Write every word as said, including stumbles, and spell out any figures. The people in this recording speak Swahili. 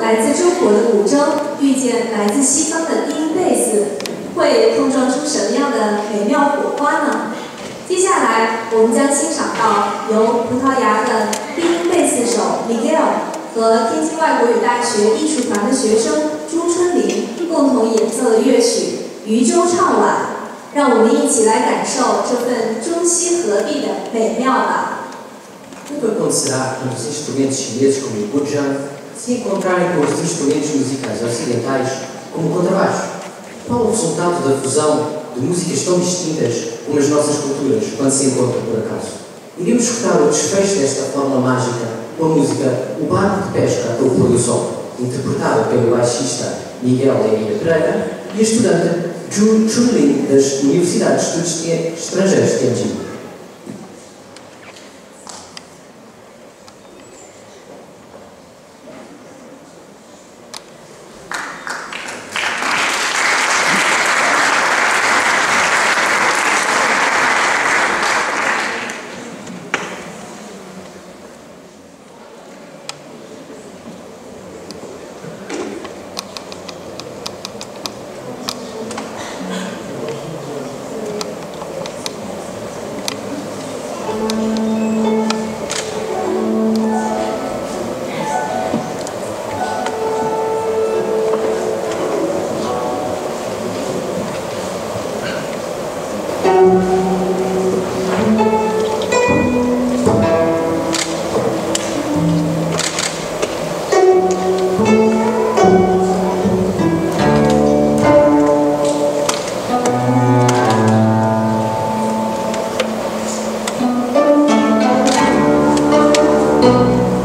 来自中国的古筝遇见来自西方的低音贝斯，会碰撞出什么样的美妙火花呢？接下来，我们将欣赏到由葡萄牙的低音贝斯手 Miguel 和天津外国语大学艺术团的学生朱春玲共同演奏的乐曲《渔舟唱晚》，让我们一起来感受这份中西合璧的美妙吧。 O que acontecerá quando os instrumentos chineses como o guzheng se encontrarem com os instrumentos musicais ocidentais como o contrabaixo? Qual o resultado da fusão de músicas tão distintas como as nossas culturas quando se encontram por acaso? Iremos escutar o desfecho desta fórmula mágica com a música O Barco de Pesca ao Pôr do Sol, interpretada pelo baixista Miguel Emília Pereira e a estudante Zhu Chunlin das Universidades de Estudos Estrangeiros de Tianjin. Thank you.